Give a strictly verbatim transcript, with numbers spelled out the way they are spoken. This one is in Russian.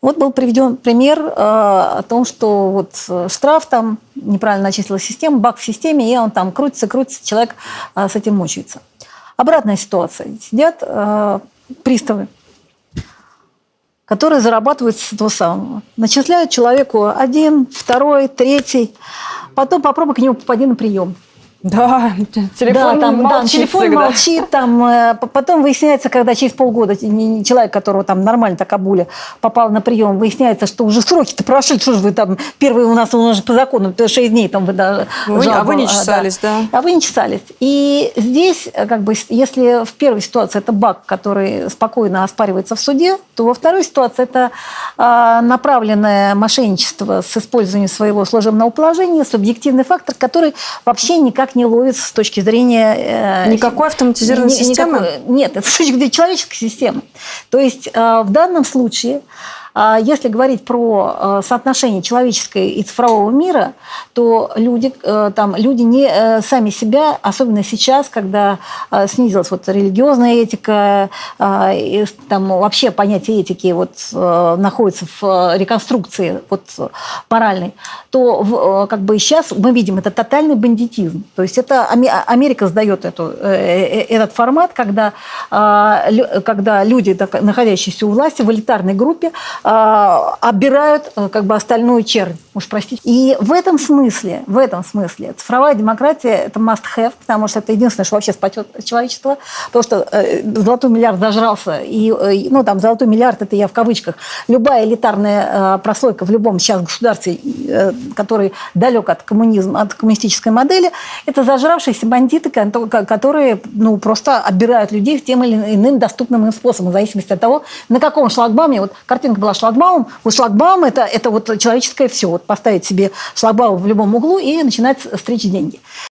Вот был приведен пример э, о том, что вот штраф там неправильно начислила система, баг в системе, и он там крутится, крутится, человек э, с этим мучается. Обратная ситуация. Сидят э, приставы, которые зарабатывают с этого самого. Начисляют человеку один, второй, третий, потом попробуй к нему попади на прием. Да, телефон да, там, молчит. Да, телефон всегда. молчит, там, потом выясняется, когда через полгода человек, которого там нормально так обули, попал на прием, выясняется, что уже сроки-то прошли, что же вы там, первый у нас, у нас же по закону, шесть дней там вы, да, вы, жалоба, а вы не чесались, да. да. А вы не чесались. И здесь, как бы, если в первой ситуации это баг, который спокойно оспаривается в суде, то во второй ситуации это а, направленное мошенничество с использованием своего служебного положения, субъективный фактор, который вообще никак не ловится с точки зрения... Никакой автоматизированной ни, системы? Никакой, нет, это с точки зрения человеческой системы. То есть в данном случае, если говорить про соотношение человеческого и цифрового мира, то люди, там, люди не сами себя, особенно сейчас, когда снизилась вот религиозная этика, и там вообще понятие этики вот, находится в реконструкции вот, моральной, то как бы сейчас мы видим это тотальный бандитизм. То есть это Америка сдает эту, этот формат, когда, когда люди, находящиеся у власти в элитарной группе, оббирают как бы остальную чернь, уж простите. И в этом смысле, в этом смысле цифровая демократия – это must-have, потому что это единственное, что вообще спасет человечество, потому что золотой миллиард зажрался, и, ну, там, золотой миллиард – это я в кавычках, любая элитарная прослойка в любом сейчас государстве, который далек от коммунизма, от коммунистической модели, это зажравшиеся бандиты, которые, ну, просто отбирают людей тем или иным доступным им способом, в зависимости от того, на каком шлагбауме, вот картинка была шлагбаум, вот шлагбаум это, это вот человеческое все, вот поставить себе шлагбаум в любом углу и начинать стричь деньги.